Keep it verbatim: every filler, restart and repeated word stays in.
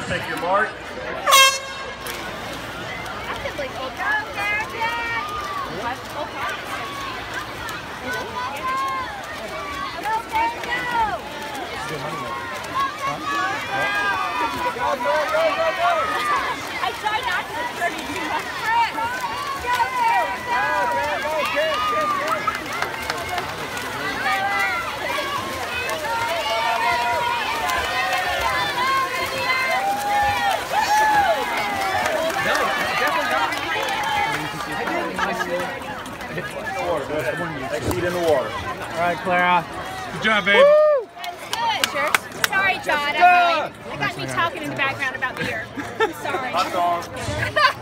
Take your mark. Actively go, Derek. Go, go, go, go, go! I tried not to disturb you too much. Go, Go, go, go, go, go. Next seat in the water. All right, Clara. Good job, babe. Woo! That's good. Sure. Sorry, John. I, really, I got me talking in the background about beer. I'm sorry. Hot dog.